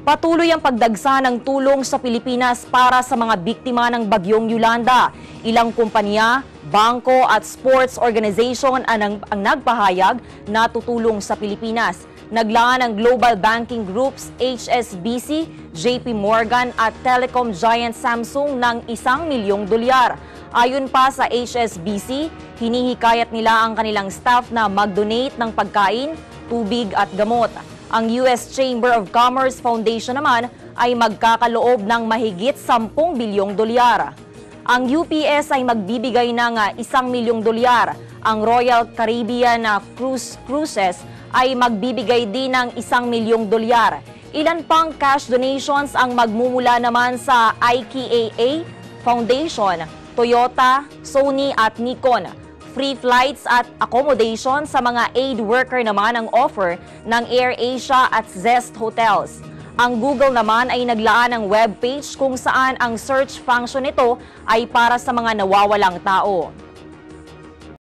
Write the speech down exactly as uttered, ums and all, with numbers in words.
Patuloy ang pagdagsa ng tulong sa Pilipinas para sa mga biktima ng Bagyong Yolanda. Ilang kumpanya, bangko at sports organization ang, ang nagpahayag na tutulong sa Pilipinas. Naglaan ang global banking groups H S B C, J P Morgan at telecom giant Samsung ng isang milyong dolyar. Ayon pa sa H S B C, hinihikayat nila ang kanilang staff na mag-donate ng pagkain, tubig at gamot. Ang U S Chamber of Commerce Foundation naman ay magkakaloob ng mahigit sampung bilyong dolyar. Ang U P S ay magbibigay ng isang milyong dolyar. Ang Royal Caribbean Cruise Cruises ay magbibigay din ng isang milyong dolyar. Ilan pang cash donations ang magmumula naman sa I K A A Foundation, Toyota, Sony at Nikon. Free flights at accommodation sa mga aid worker naman ang offer ng AirAsia at Zest Hotels. Ang Google naman ay naglaan ng webpage kung saan ang search function nito ay para sa mga nawawalang tao.